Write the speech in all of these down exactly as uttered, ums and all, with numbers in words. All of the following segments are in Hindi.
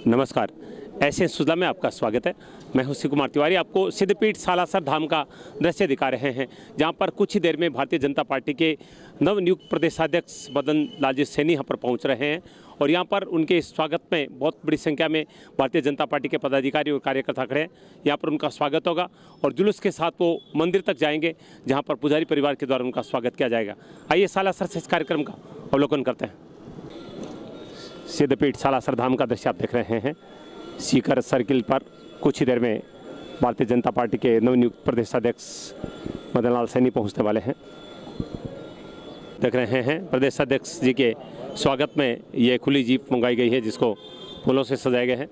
नमस्कार, ऐसे सुधा में आपका स्वागत है। मैं हूं शिव कुमार तिवारी। आपको सिद्धपीठ सालासर धाम का दृश्य दिखा रहे हैं, जहां पर कुछ ही देर में भारतीय जनता पार्टी के नवनियुक्त प्रदेशाध्यक्ष मदन लाल जी सैनी यहां पर पहुंच रहे हैं और यहां पर उनके स्वागत में बहुत बड़ी संख्या में भारतीय जनता पार्टी के पदाधिकारी और कार्यकर्ता खड़े हैं। यहां पर उनका स्वागत होगा और जुलूस के साथ वो मंदिर तक जाएंगे, जहाँ पर पुजारी परिवार के द्वारा उनका स्वागत किया जाएगा। आइए सालासर से इस कार्यक्रम का अवलोकन करते हैं। सिद्धपीठ सालासर धाम का दृश्य आप देख रहे हैं। सीकर सर्किल पर कुछ ही देर में भारतीय जनता पार्टी के नवनियुक्त प्रदेशाध्यक्ष मदन लाल सैनी पहुंचने वाले हैं। देख रहे हैं प्रदेशाध्यक्ष जी के स्वागत में ये खुली जीप मंगाई गई है, जिसको फूलों से सजाए गए हैं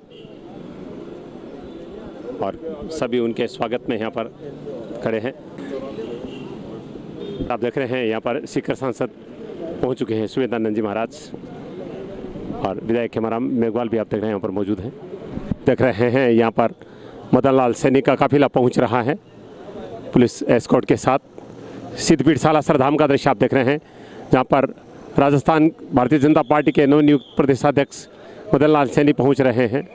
और सभी उनके स्वागत में यहाँ पर खड़े हैं। आप देख रहे हैं यहाँ पर सीकर सांसद पहुँच चुके हैं, सुवेदानंद जी महाराज, और विधायक खेमाराम मेघवाल भी आप देख रहे हैं यहाँ पर मौजूद हैं। देख रहे हैं यहाँ पर मदन लाल सैनी का काफिला पहुँच रहा है पुलिस एस्कॉर्ट के साथ। सिद्धपीठ सालासर धाम का दृश्य आप देख रहे हैं, जहाँ पर राजस्थान भारतीय जनता पार्टी के नवनियुक्त प्रदेशाध्यक्ष मदन लाल सैनी पहुँच रहे हैं।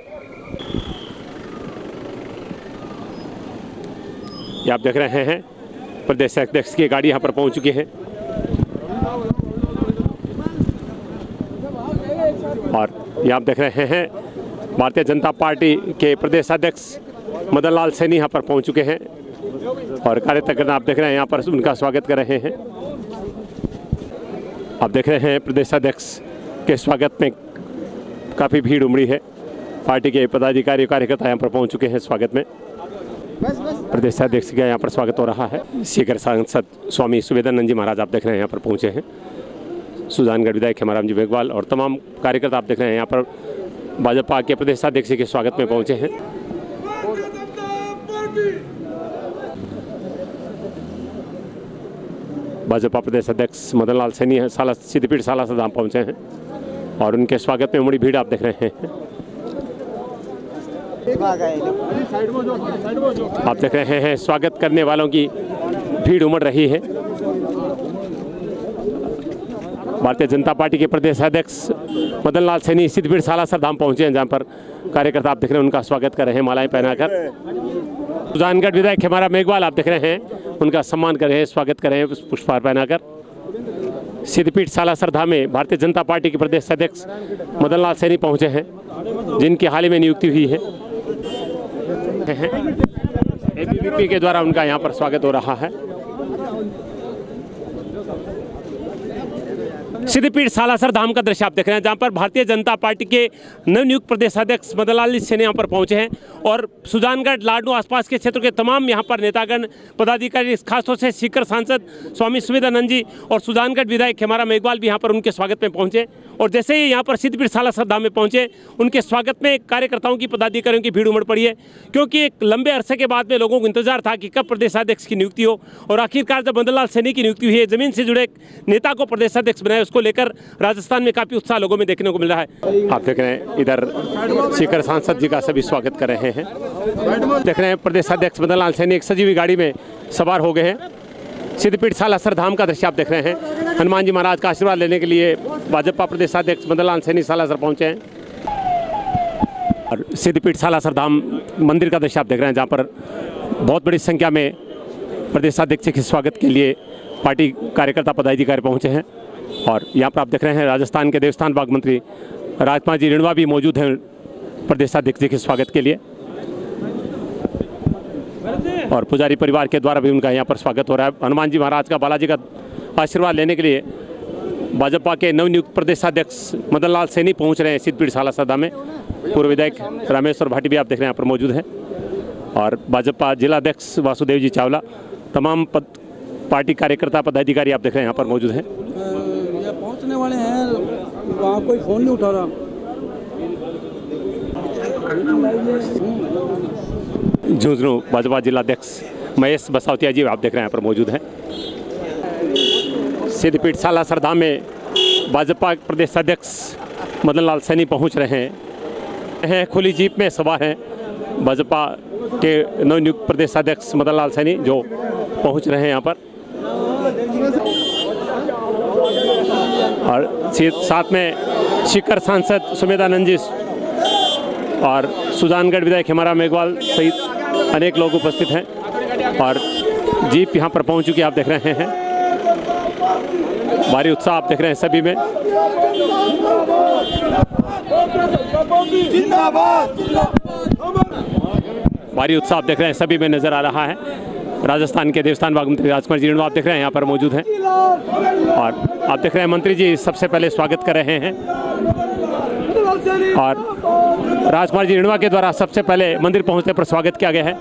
ये आप देख रहे हैं प्रदेशाध्यक्ष की गाड़ी यहाँ पर पहुँच चुकी है और ये आप देख रहे हैं भारतीय जनता पार्टी के प्रदेशाध्यक्ष मदन लाल सैनी यहाँ पर पहुँच चुके हैं और कार्यकर्ता आप देख रहे हैं यहाँ पर उनका स्वागत कर रहे हैं। आप देख रहे हैं प्रदेशाध्यक्ष के स्वागत में काफ़ी भीड़ उमड़ी है। पार्टी के पदाधिकारी कार्यकर्ता यहाँ पर पहुँच चुके हैं स्वागत में। प्रदेशाध्यक्ष का यहाँ पर स्वागत हो रहा है। सीकर सांसद स्वामी सुवेदानंद जी महाराज आप देख रहे हैं यहाँ पर पहुँचे हैं। सुजानगढ़ विधायक खेमाराम जी मेघवाल और तमाम कार्यकर्ता आप देख रहे हैं यहाँ पर भाजपा के प्रदेशाध्यक्ष के स्वागत में पहुंचे हैं। भाजपा प्रदेश अध्यक्ष मदन लाल सैनी है साला सिद्धपीठ सालासर धाम पहुंचे हैं और उनके स्वागत में उमड़ी भीड़ आप देख रहे हैं। आप देख रहे हैं स्वागत करने वालों की भीड़ उमड़ रही है। भारतीय जनता पार्टी के प्रदेशाध्यक्ष मदन लाल सैनी सिद्धपीठ सालासर धाम पहुंचे हैं, जहां पर कार्यकर्ता आप देख रहे हैं उनका स्वागत कर रहे हैं मालाएं पहनाकर। सुजानगढ़ विधायक खेमाराम मेघवाल आप देख रहे हैं उनका सम्मान कर रहे हैं, स्वागत कर रहे हैं पुष्पहार पहनाकर। सिद्धपीठ सालासर धाम में भारतीय जनता पार्टी के प्रदेशाध्यक्ष मदन लाल सैनी पहुंचे हैं, जिनकी हाल ही में नियुक्ति हुई है। एबीवीपी के द्वारा उनका यहाँ पर स्वागत हो रहा है। सिद्धपीठ सालासर धाम का दृश्य आप देख रहे हैं, जहां पर भारतीय जनता पार्टी के नवनियुक्त प्रदेशाध्यक्ष मदन लाल सैनी यहाँ पर पहुंचे हैं और सुजानगढ़ लाडनू आसपास के क्षेत्र के तमाम यहाँ पर नेतागण पदाधिकारी, खासतौर से सीकर सांसद स्वामी सुवेदानंद जी और सुजानगढ़ विधायक खेमाराम मेघवाल भी यहाँ पर उनके स्वागत में पहुंचे और जैसे ही यहाँ पर सिद्धपीठ सालासर धाम में पहुंचे, उनके स्वागत में कार्यकर्ताओं की पदाधिकारियों की भीड़ उमड़ पड़ी है, क्योंकि एक लंबे अरसे के बाद में लोगों को इंतजार था कि कब प्रदेशाध्यक्ष की नियुक्ति हो और आखिरकार जब मदन लाल सैनी की नियुक्ति हुई है, जमीन से जुड़े नेता को प्रदेशाध्यक्ष बनाए, उसको लेकर राजस्थान में काफी उत्साह लोगों में देखने को मिल रहा है। आप देख रहे हैं इधर सीकर सांसद जी का सभी स्वागत कर रहे हैं। देख रहे हैं प्रदेशाध्यक्ष मदन लाल सैनी एक सजीवी गाड़ी में सवार हो गए हैं। सिद्धपीठ सालासर धाम का दृश्य आप देख रहे हैं। हनुमान जी महाराज का आशीर्वाद लेने के लिए भाजपा प्रदेशाध्यक्ष मदन लाल सैनी सालासर पहुंचे हैं और सिद्धपीठ सालासर धाम मंदिर का दृश्य आप देख रहे हैं, जहां पर बहुत बड़ी संख्या में प्रदेशाध्यक्ष के स्वागत के लिए पार्टी कार्यकर्ता पदाधिकारी पहुंचे हैं और यहाँ पर आप देख रहे हैं राजस्थान के देवस्थान विभाग मंत्री राजपाल जी रिणवा भी मौजूद हैं प्रदेशाध्यक्ष जी के स्वागत के लिए और पुजारी परिवार के द्वारा भी उनका यहाँ पर स्वागत हो रहा है। हनुमान जी महाराज का, बालाजी का आशीर्वाद लेने के लिए भाजपा के नवनियुक्त प्रदेशाध्यक्ष मदन लाल सैनी पहुँच रहे हैं सिद्धपीठ सालासर धाम में। पूर्व विधायक रामेश्वर भाटी भी आप देख रहे हैं यहाँ पर मौजूद हैं और भाजपा जिलाध्यक्ष वासुदेव जी चावला, तमाम पद पार्टी कार्यकर्ता पदाधिकारी आप देख रहे हैं यहाँ पर मौजूद हैं। पहुंचने वाले हैं, वहाँ कोई फोन नहीं उठा रहा। झुंझुनू भाजपा जिलाध्यक्ष महेश बसावतिया जी आप देख रहे हैं यहाँ पर मौजूद हैं। सिद्धपीठ सालासर धाम में भाजपा प्रदेशाध्यक्ष मदन लाल सैनी पहुँच रहे हैं। खुली जीप में सवार हैं भाजपा के नवनियुक्त प्रदेशाध्यक्ष मदन लाल सैनी, जो पहुँच रहे हैं यहाँ पर और साथ में सीकर सांसद सुवेदानंद जी और सुजानगढ़ विधायक हेमाराम मेघवाल सहित अनेक लोग उपस्थित हैं और जीप यहाँ पर पहुँच चुकी आप देख रहे हैं। भारी उत्साह आप देख रहे हैं सभी में। भारी उत्साह आप देख रहे हैं सभी में नजर आ रहा है। राजस्थान के देवस्थान विभाग मंत्री राजकुमार जी रिणवा आप देख रहे हैं यहाँ पर मौजूद हैं और आप देख रहे हैं मंत्री जी सबसे पहले स्वागत कर रहे हैं और राजकुमार जी रिणवा के द्वारा सबसे पहले मंदिर पहुंचने पर स्वागत किया गया है।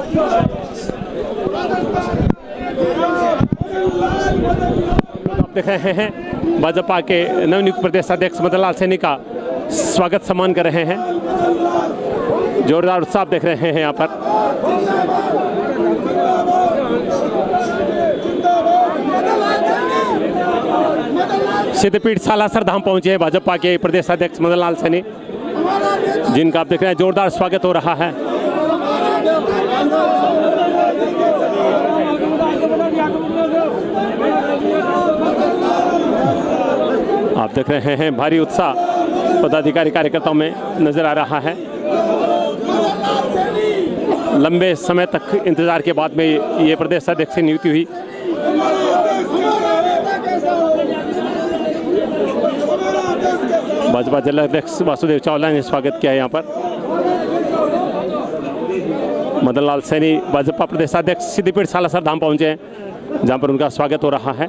आप देख रहे हैं भाजपा के नवनियुक्त प्रदेश अध्यक्ष मदन लाल सैनी का स्वागत सम्मान कर रहे हैं। जोरदार उत्साह देख रहे हैं यहाँ पर। सिद्धपीठ सालासर धाम पहुंचे हैं भाजपा के प्रदेश अध्यक्ष मदन लाल सैनी, जिनका आप देख रहे हैं जोरदार स्वागत हो रहा है। आप देख रहे हैं भारी उत्साह पदाधिकारी कार्यकर्ताओं में नजर आ रहा है। लंबे समय तक इंतजार के बाद में ये प्रदेश अध्यक्ष की नियुक्ति हुई। भाजपा जिला अध्यक्ष वासुदेव चावला ने स्वागत किया यहाँ पर। मदन लाल सैनी भाजपा प्रदेश अध्यक्ष सिद्धपीठ सालासर धाम पहुंचे हैं, जहां पर उनका स्वागत हो रहा है।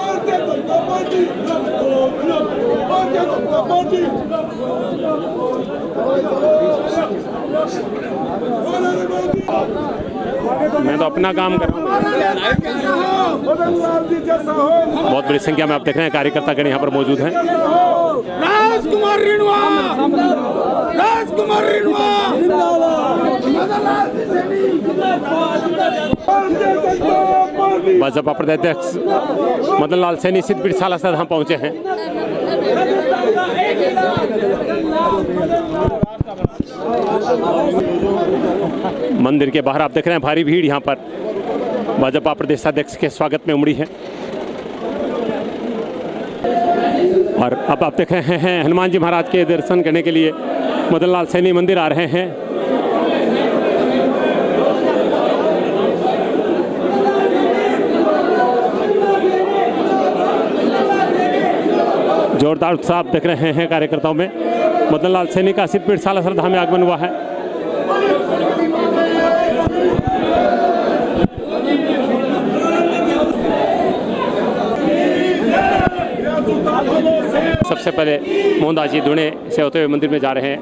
मैं तो अपना काम कर रहा हूँ। बहुत बड़ी संख्या में आप देख रहे हैं कार्यकर्ता गण यहाँ पर मौजूद हैं। राजकुमार रिणवा, राजकुमार रिणवा, भाजपा प्रदेश अध्यक्ष मदन लाल सैनी सिद्धपीठ सालासर धाम पहुंचे हैं। मंदिर के बाहर आप देख रहे हैं भारी भीड़ यहाँ पर भाजपा प्रदेश अध्यक्ष के स्वागत में उमड़ी है। और अब आप देख रहे हैं हनुमान जी महाराज के दर्शन करने के लिए मदन लाल सैनी मंदिर आ रहे हैं। जोरदार उत्साह आप देख रहे हैं कार्यकर्ताओं में। मदन लाल सैनी का सिद्धपीठ सालासर धाम में आगमन हुआ है। सबसे पहले मोहनदास जी धुणे से होते हुए मंदिर में जा रहे हैं।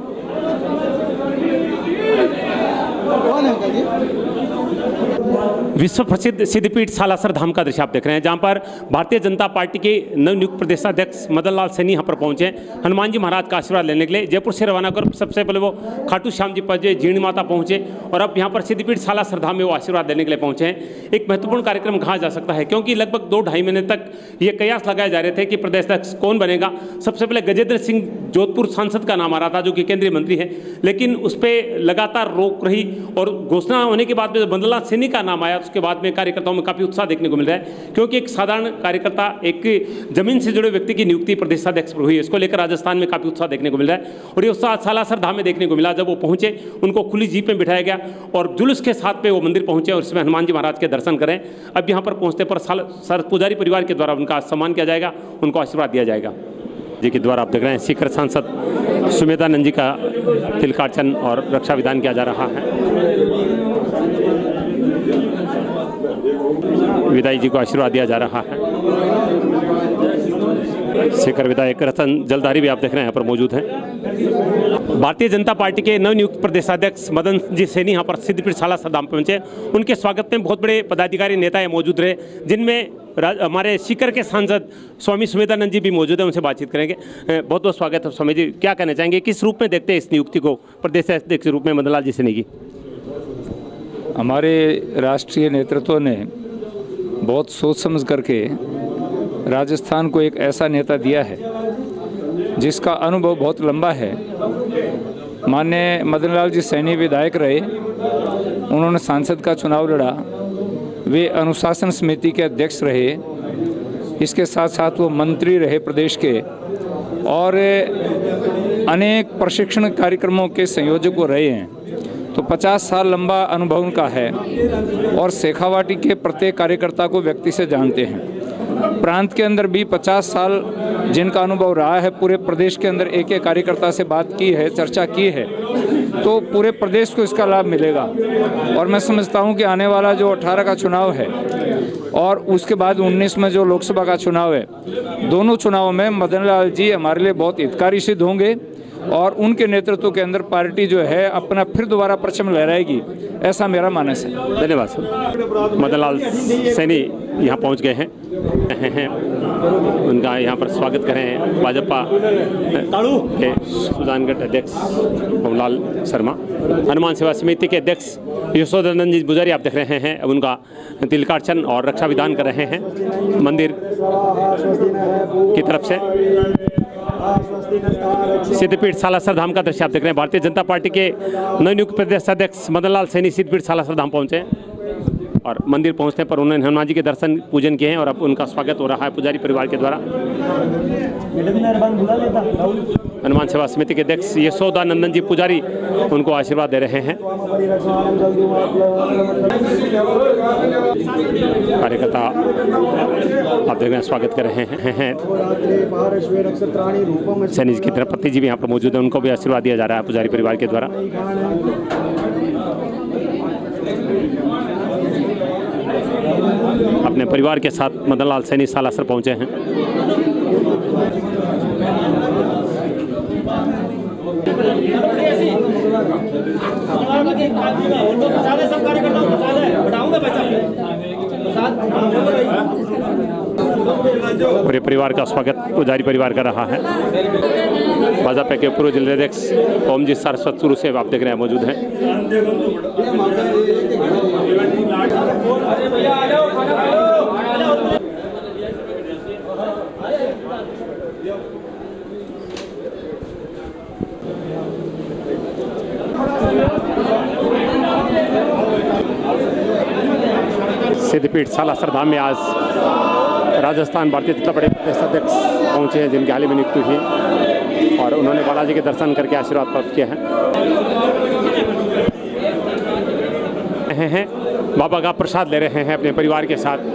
विश्व प्रसिद्ध सिद्धपीठ सालासर धाम का दृश्य आप देख रहे हैं, जहां पर भारतीय जनता पार्टी के नवनियुक्त प्रदेशाध्यक्ष मदन लाल सैनी यहां पर पहुंचे हनुमान जी महाराज का आशीर्वाद लेने के लिए। जयपुर से रवाना कर सबसे पहले वो खाटू श्याम जी पहुंचे, जीर्ण माता पहुंचे और अब यहां पर सिद्धपीठ सालासर धाम में वो आशीर्वाद लेने के लिए पहुंचे हैं। एक महत्वपूर्ण कार्यक्रम कहा जा सकता है, क्योंकि लगभग दो ढाई महीने तक ये कयास लगाए जा रहे थे कि प्रदेश अध्यक्ष कौन बनेगा। सबसे पहले गजेंद्र सिंह जोधपुर सांसद का नाम आ रहा था, जो कि केंद्रीय मंत्री है, लेकिन उस पर लगातार रोक रही और घोषणा होने के बाद में मदन लाल सैनी का नाम आया, उसके बाद में कार्यकर्ताओं में काफी उत्साह देखने को मिल रहा है। क्योंकि एक साधारण कार्यकर्ता, एक जमीन से जुड़े व्यक्ति की नियुक्ति प्रदेशाध्यक्ष पर हुई है, इसको लेकर राजस्थान में काफी उत्साह देखने को मिल रहा है। और ये उत्साह सालासर धाम में देखने को मिला। जब वो पहुंचे उनको खुली जीप में बिठाया गया और जुलूस के साथ पे वो मंदिर पहुंचे और इसमें हनुमान जी महाराज के दर्शन करें। अब यहाँ पर पहुंचते पर सर पुजारी परिवार के द्वारा उनका सम्मान किया जाएगा, उनको आशीर्वाद दिया जाएगा। जी के द्वारा आप देख रहे हैं सीकर सांसद सुमेधानंद जी का तिलकार्चन और रक्षा विधान किया जा रहा है। विदाई जी को आशीर्वाद दिया जा रहा है। सीकर विधायक रतन जलधारी भी आप देख रहे हैं यहाँ पर मौजूद हैं। भारतीय जनता पार्टी के नवनियुक्त प्रदेशाध्यक्ष मदन जी सैनी यहाँ पर सिद्धपीठ सालासर धाम पहुंचे। उनके स्वागत में बहुत बड़े पदाधिकारी नेता मौजूद रहे, जिनमें हमारे सीकर के सांसद स्वामी सुमेधानंद जी भी मौजूद हैं। उनसे बातचीत करेंगे। बहुत बहुत स्वागत है स्वामी जी, क्या कहना चाहेंगे, किस रूप में देखते हैं इस नियुक्ति को प्रदेश अध्यक्ष के रूप में मदन लाल जी सैनी की? हमारे राष्ट्रीय नेतृत्व ने बहुत सोच समझ करके राजस्थान को एक ऐसा नेता दिया है जिसका अनुभव बहुत लंबा है। माननीय मदन लाल जी सैनी विधायक रहे, उन्होंने सांसद का चुनाव लड़ा, वे अनुशासन समिति के अध्यक्ष रहे, इसके साथ साथ वो मंत्री रहे प्रदेश के, और अनेक प्रशिक्षण कार्यक्रमों के संयोजक वो रहे हैं, तो पचास साल लंबा अनुभव उनका है और शेखावाटी के प्रत्येक कार्यकर्ता को व्यक्ति से जानते हैं। प्रांत के अंदर भी पचास साल जिनका अनुभव रहा है, पूरे प्रदेश के अंदर एक एक कार्यकर्ता से बात की है, चर्चा की है, तो पूरे प्रदेश को इसका लाभ मिलेगा। और मैं समझता हूं कि आने वाला जो अठारह का चुनाव है और उसके बाद उन्नीस में जो लोकसभा का चुनाव है, दोनों चुनावों में मदन लाल जी हमारे लिए बहुत हितकारी सिद्ध होंगे और उनके नेतृत्व के अंदर पार्टी जो है अपना फिर दोबारा परचम लहराएगी, ऐसा मेरा मानस है। धन्यवाद सर। मदन लाल सैनी यहाँ पहुँच गए हैं हैं उनका यहाँ पर स्वागत कर रहे हैं भाजपा के सुजानगढ़ अध्यक्ष पवनलाल शर्मा, हनुमान सेवा समिति के अध्यक्ष यशोदानंद जी पुजारी आप देख रहे हैं, अब उनका तिलकार्चन और रक्षा विधान कर रहे हैं मंदिर की तरफ से। सिद्धपीठ सालासर धाम का दृश्य आप देख रहे हैं। भारतीय जनता पार्टी के नवनियुक्त प्रदेश अध्यक्ष मदन लाल सैनी सिद्धपीठ सालासर धाम पहुंचे और मंदिर पहुंचने पर उन्होंने हनुमान जी के दर्शन पूजन किए हैं और अब उनका स्वागत हो रहा है पुजारी परिवार के द्वारा। हनुमान सेवा समिति के अध्यक्ष यशोदानंदन जी पुजारी उनको आशीर्वाद दे रहे हैं। कार्यकर्ता आप देख रहे हैं स्वागत कर रहे हैं। सैनी जी की धर्मपत्नी जी भी यहाँ पर मौजूद है, उनको भी आशीर्वाद दिया जा रहा है पुजारी परिवार के द्वारा। अपने परिवार के साथ मदन लाल सैनी सालासर पहुंचे हैं। पूरे परिवार का स्वागत पुजारी परिवार कर रहा है। भाजपा के पूर्व जिलाध्यक्ष ओम जी सारस्वत शुरू से आप देख रहे हैं मौजूद हैं। सिद्धपीठ सालासर धाम में आज राजस्थान भारतीय जनता पार्टी प्रदेश अध्यक्ष पहुंचे हैं, जिनकी हाल ही में नियुक्ति हुई और उन्होंने बालाजी के दर्शन करके आशीर्वाद प्राप्त किया है। हैं बाबा का प्रसाद ले रहे हैं अपने परिवार के साथ।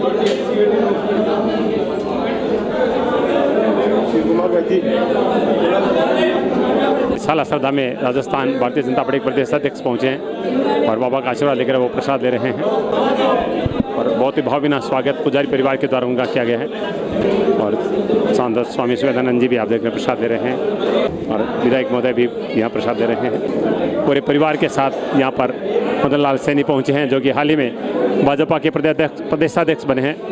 सालासर धाम में राजस्थान भारतीय जनता पार्टी प्रदेश अध्यक्ष पहुंचे हैं और बाबा का आशीर्वाद लेकर वो प्रसाद ले रहे हैं और बहुत ही भावभीना स्वागत पुजारी परिवार के द्वारा उनका किया गया है। और सांसद स्वामी सुवेदानंद जी भी आप देख रहे हैं प्रसाद दे रहे हैं और विधायक महोदय भी यहाँ प्रसाद दे रहे हैं। पूरे परिवार के साथ यहाँ पर मदन लाल सैनी पहुँचे हैं, जो कि हाल ही में भाजपा के प्रदेश प्रदेशाध्यक्ष बने हैं।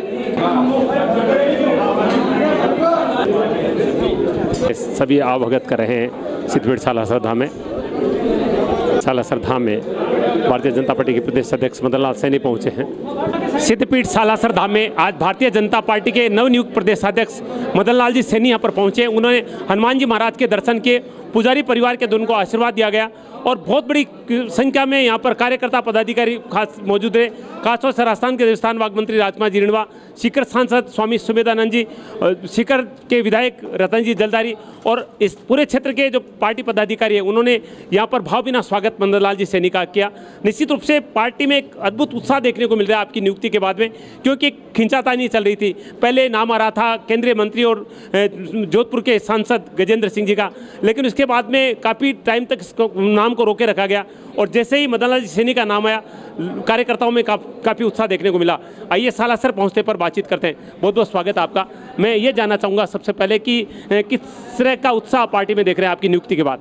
सभी अवगत कर रहे हैं सिद्धपीठ सालासर धाम में। सालासर धाम में भारतीय जनता पार्टी के प्रदेश अध्यक्ष मदन लाल सैनी पहुंचे हैं। सिद्धपीठ सालासर धाम में आज भारतीय जनता पार्टी के नवनियुक्त प्रदेशाध्यक्ष मदन लाल जी सैनी यहाँ पर पहुंचे। उन्होंने हनुमान जी महाराज के दर्शन किए, पुजारी परिवार के उनको आशीर्वाद दिया गया और बहुत बड़ी संख्या में यहाँ पर कार्यकर्ता पदाधिकारी खास मौजूद रहे। खासतौर से राजस्थान के देवस्थान विभाग मंत्री राजकुमार जी रिणवा, सीकर सांसद स्वामी सुमेधानंद जी, सीकर के विधायक रतन जी जलदारी और इस पूरे क्षेत्र के जो पार्टी पदाधिकारी हैं, उन्होंने यहाँ पर भावभीना स्वागत मदन लाल जी सैनी का किया। निश्चित रूप से पार्टी में एक अद्भुत उत्साह देखने को मिल रहा है आपकी नियुक्ति के बाद में, क्योंकि खिंचातानी चल रही थी। पहले नाम आ रहा था केंद्रीय मंत्री और जोधपुर के सांसद गजेंद्र सिंह जी का, लेकिन उसके बाद में काफ़ी टाइम तक इसको नाम को रोके रखा गया और जैसे ही मदन लाल जी सैनी का नाम आया, कार्यकर्ताओं में का, काफ़ी उत्साह देखने को मिला। आइए सालासर पहुंचने पर बातचीत करते हैं। बहुत बहुत स्वागत है आपका। मैं ये जानना चाहूँगा सबसे पहले कि किस तरह का उत्साह पार्टी में देख रहे हैं आपकी नियुक्ति के बाद?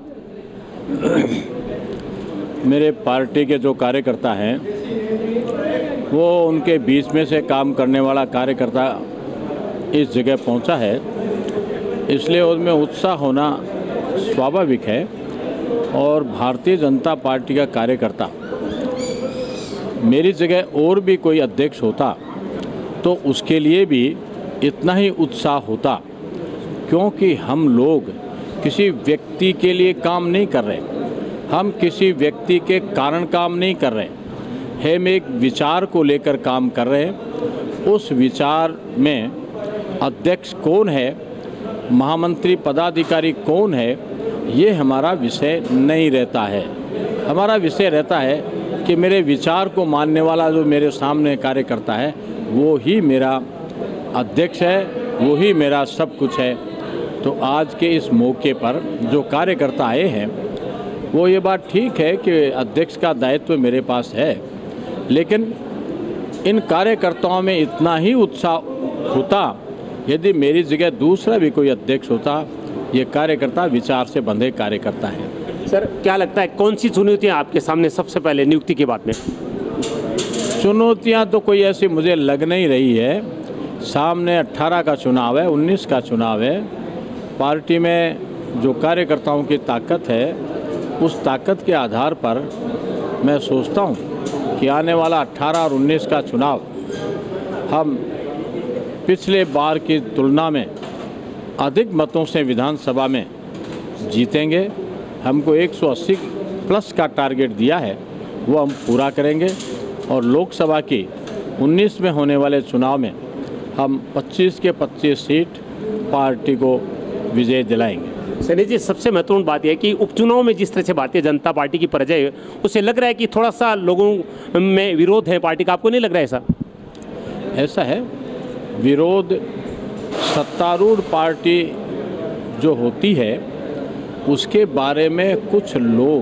मेरे पार्टी के जो कार्यकर्ता हैं वो उनके बीच में से काम करने वाला कार्यकर्ता इस जगह पहुंचा है, इसलिए उनमें उत्साह होना स्वाभाविक है। और भारतीय जनता पार्टी का कार्यकर्ता मेरी जगह और भी कोई अध्यक्ष होता तो उसके लिए भी इतना ही उत्साह होता, क्योंकि हम लोग किसी व्यक्ति के लिए काम नहीं कर रहे, हम किसी व्यक्ति के कारण काम नहीं कर रहे, हम एक विचार को लेकर काम कर रहे हैं। उस विचार में अध्यक्ष कौन है, महामंत्री पदाधिकारी कौन है, ये हमारा विषय नहीं रहता है। हमारा विषय रहता है कि मेरे विचार को मानने वाला जो मेरे सामने कार्यकर्ता है वो ही मेरा अध्यक्ष है, वो ही मेरा सब कुछ है। तो आज के इस मौके पर जो कार्यकर्ता आए हैं वो ये बात ठीक है कि अध्यक्ष का दायित्व मेरे पास है, लेकिन इन कार्यकर्ताओं में इतना ही उत्साह होता यदि मेरी जगह दूसरा भी कोई अध्यक्ष होता। ये कार्यकर्ता विचार से बंधे कार्यकर्ता है। सर, क्या लगता है कौन सी चुनौतियां आपके सामने सबसे पहले नियुक्ति के बाद में? चुनौतियां तो कोई ऐसी मुझे लग नहीं रही है। सामने अट्ठारह का चुनाव है, उन्नीस का चुनाव है। पार्टी में जो कार्यकर्ताओं की ताकत है उस ताकत के आधार पर मैं सोचता हूँ कि आने वाला अट्ठारह और उन्नीस का चुनाव हम पिछले बार की तुलना में अधिक मतों से विधानसभा में जीतेंगे। हमको एक सौ अस्सी प्लस का टारगेट दिया है, वो हम पूरा करेंगे और लोकसभा की उन्नीस में होने वाले चुनाव में हम पच्चीस के पच्चीस सीट पार्टी को विजय दिलाएंगे। सनी जी, सबसे महत्वपूर्ण बात यह है कि उपचुनाव में जिस तरह से भारतीय जनता पार्टी की पराजय है उससे लग रहा है कि थोड़ा सा लोगों में विरोध है पार्टी का। आपको नहीं लग रहा है ऐसा? ऐसा है, विरोध सत्तारूढ़ पार्टी जो होती है उसके बारे में कुछ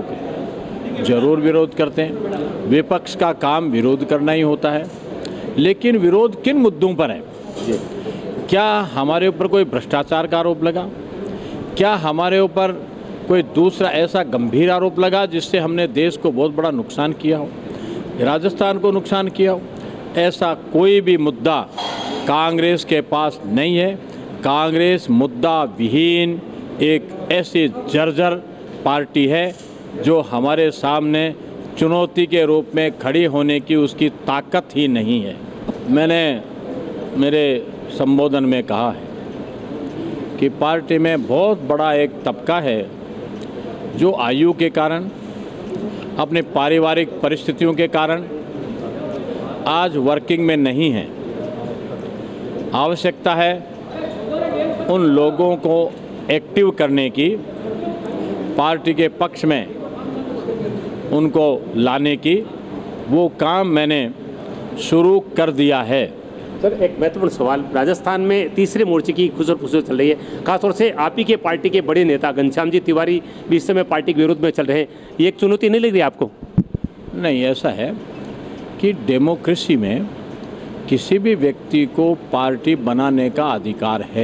लोग जरूर विरोध करते हैं। विपक्ष का काम विरोध करना ही होता है, लेकिन विरोध किन मुद्दों पर है? क्या हमारे ऊपर कोई भ्रष्टाचार का आरोप लगा? क्या हमारे ऊपर कोई दूसरा ऐसा गंभीर आरोप लगा जिससे हमने देश को बहुत बड़ा नुकसान किया हो, राजस्थान को नुकसान किया हो? ऐसा कोई भी मुद्दा कांग्रेस के पास नहीं है। कांग्रेस मुद्दा विहीन एक ऐसी जर्जर पार्टी है जो हमारे सामने चुनौती के रूप में खड़ी होने की उसकी ताकत ही नहीं है। मैंने मेरे संबोधन में कहा है कि पार्टी में बहुत बड़ा एक तबका है जो आयु के कारण, अपने पारिवारिक परिस्थितियों के कारण आज वर्किंग में नहीं है। आवश्यकता है उन लोगों को एक्टिव करने की, पार्टी के पक्ष में उनको लाने की। वो काम मैंने शुरू कर दिया है। सर, एक महत्वपूर्ण सवाल, राजस्थान में तीसरे मोर्चे की खुसर फुसर चल रही है, खासतौर से आप ही के पार्टी के बड़े नेता घनश्याम जी तिवारी भी इस समय पार्टी के विरोध में चल रहे हैं। ये एक चुनौती नहीं लग रही आपको? नहीं, ऐसा है कि डेमोक्रेसी में किसी भी व्यक्ति को पार्टी बनाने का अधिकार है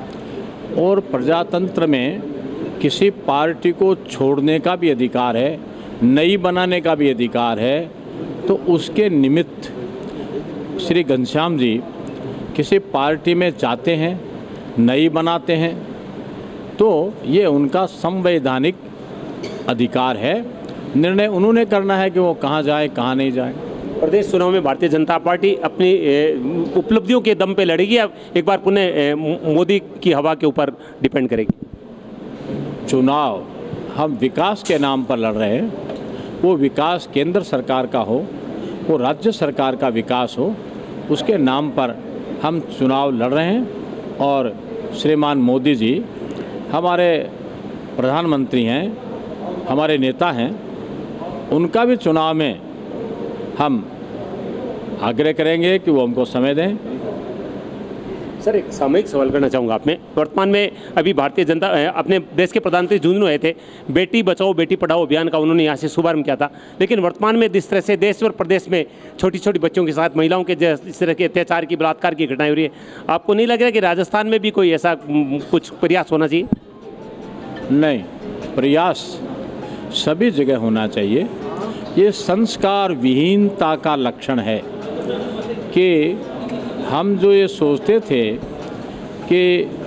और प्रजातंत्र में किसी पार्टी को छोड़ने का भी अधिकार है, नई बनाने का भी अधिकार है। तो उसके निमित्त श्री घनश्याम जी किसी पार्टी में जाते हैं, नई बनाते हैं, तो ये उनका संवैधानिक अधिकार है। निर्णय उन्होंने करना है कि वो कहाँ जाए कहाँ नहीं जाए। प्रदेश चुनाव में भारतीय जनता पार्टी अपनी उपलब्धियों के दम पे लड़ेगी या एक बार पुनः मोदी की हवा के ऊपर डिपेंड करेगी? चुनाव हम विकास के नाम पर लड़ रहे हैं। वो विकास केंद्र सरकार का हो, वो राज्य सरकार का विकास हो, उसके नाम पर हम चुनाव लड़ रहे हैं। और श्रीमान मोदी जी हमारे प्रधानमंत्री हैं, हमारे नेता हैं, उनका भी चुनाव में हम आग्रह करेंगे कि वो हमको समय दें। सर, एक सामयिक सवाल करना चाहूँगा आप में। वर्तमान में अभी भारतीय जनता अपने देश के प्रधानमंत्री झुंझुनू आए थे, बेटी बचाओ बेटी पढ़ाओ अभियान का उन्होंने यहाँ से शुभारंभ किया था, लेकिन वर्तमान में जिस तरह से देश और प्रदेश में छोटी छोटी बच्चों के साथ महिलाओं के जिस तरह के अत्याचार की, बलात्कार की घटनाएं हो रही है, आपको नहीं लग रहा कि राजस्थान में भी कोई ऐसा कुछ प्रयास होना चाहिए? नहीं, प्रयास सभी जगह होना चाहिए। ये संस्कार विहीनता का लक्षण है कि हम जो ये सोचते थे कि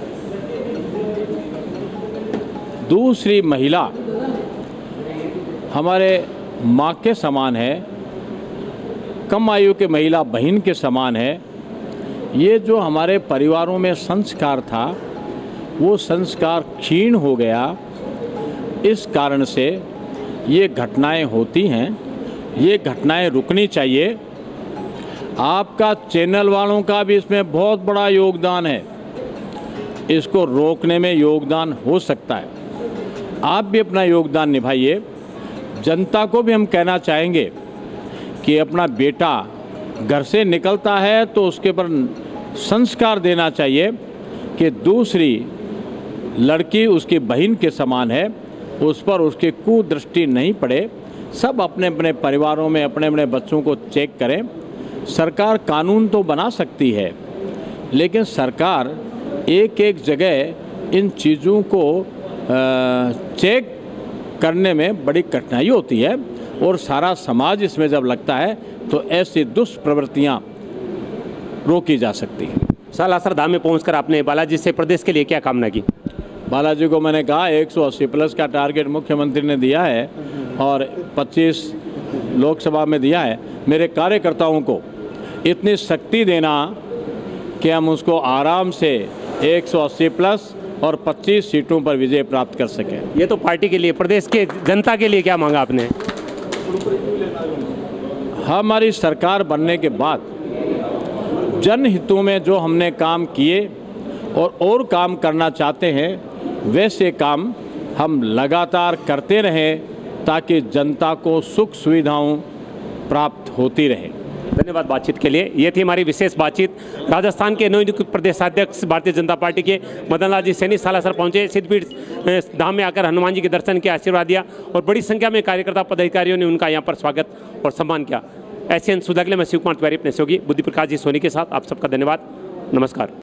दूसरी महिला हमारे माँ के समान है, कम आयु के महिला बहन के समान है, ये जो हमारे परिवारों में संस्कार था वो संस्कार क्षीण हो गया। इस कारण से ये घटनाएं होती हैं। ये घटनाएं रुकनी चाहिए। आपका चैनल वालों का भी इसमें बहुत बड़ा योगदान है। इसको रोकने में योगदान हो सकता है। आप भी अपना योगदान निभाइए। जनता को भी हम कहना चाहेंगे कि अपना बेटा घर से निकलता है तो उसके ऊपर संस्कार देना चाहिए कि दूसरी लड़की उसकी बहन के समान है, उस पर उसकी कुदृष्टि नहीं पड़े। सब अपने अपने परिवारों में अपने अपने बच्चों को चेक करें। सरकार कानून तो बना सकती है, लेकिन सरकार एक एक जगह इन चीज़ों को चेक करने में बड़ी कठिनाई होती है और सारा समाज इसमें जब लगता है तो ऐसी दुष्प्रवृत्तियाँ रोकी जा सकती हैं। सालासर धाम में पहुंचकर आपने बालाजी से प्रदेश के लिए क्या कामना की? बालाजी को मैंने कहा एक सौ अस्सी प्लस का टारगेट मुख्यमंत्री ने दिया है और पच्चीस लोकसभा में दिया है। मेरे कार्यकर्ताओं को इतनी शक्ति देना कि हम उसको आराम से एक सौ अस्सी प्लस और पच्चीस सीटों पर विजय प्राप्त कर सकें। ये तो पार्टी के लिए, प्रदेश के जनता के लिए क्या मांगा आपने? हमारी सरकार बनने के बाद जनहितों में जो हमने काम किए और और काम करना चाहते हैं, वैसे काम हम लगातार करते रहें ताकि जनता को सुख सुविधाओं प्राप्त होती रहे। धन्यवाद बातचीत के लिए। ये थी हमारी विशेष बातचीत। राजस्थान के नवनियुक्त प्रदेशाध्यक्ष भारतीय जनता पार्टी के मदन लाल जी सैनी सालासर पहुंचे, सिद्धपीठ धाम में आकर हनुमान जी के दर्शन किया, आशीर्वाद दिया और बड़ी संख्या में कार्यकर्ता पदाधिकारियों ने उनका यहाँ पर स्वागत और सम्मान किया। एशियन सुधा के लिए मैं शिव कुमार तिवारी अपने सहयोगी बुद्धि प्रकाश जी सोनी के साथ आप सबका धन्यवाद। नमस्कार।